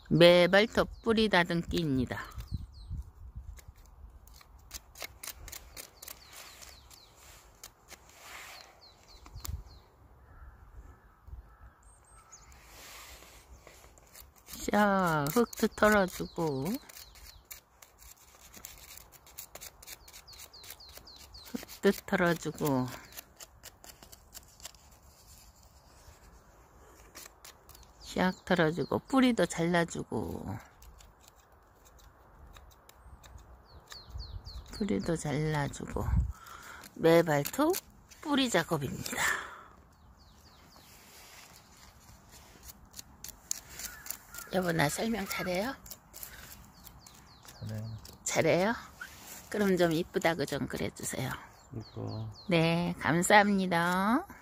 매발톱 뿌리 다듬기입니다. 자, 흙도 털어주고, 흙도 털어주고, 샥 털어주고, 뿌리도 잘라주고, 뿌리도 잘라주고, 매발톱 뿌리 작업입니다. 여보, 나 설명 잘해요? 잘해. 잘해요? 그럼 좀 이쁘다고 좀 그래주세요. 이뻐. 네, 감사합니다.